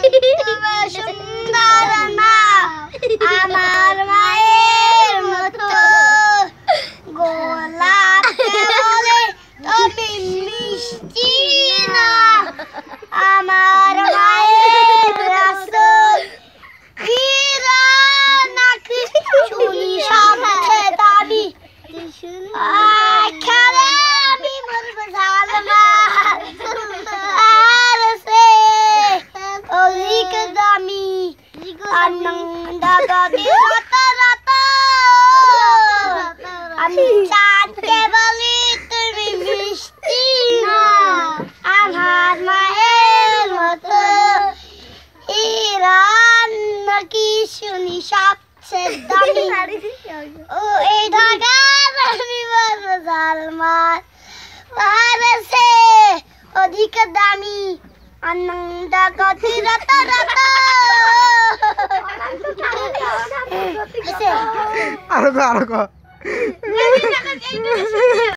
তুমি সুন্দর না আমার মায়ের মতো গোলাপে বলে তুমি মিষ্টি না আমার মায়ের রাসূল হীরা নাকি শুনি সামনে দাবি খেলে আমি বলবো সালমান আর সে অধিক দামি আনন্দ গদি রাত আমি চাঁদকে বলি তুমি মিষ্টি না আমার মায়ের মতো ইরান নাকি শুনি সবচেয়ে দামি ও এই ঢাকার আমি বলবো সালমান আর সে অধিক দামি আনন্দ গতি রাত আরো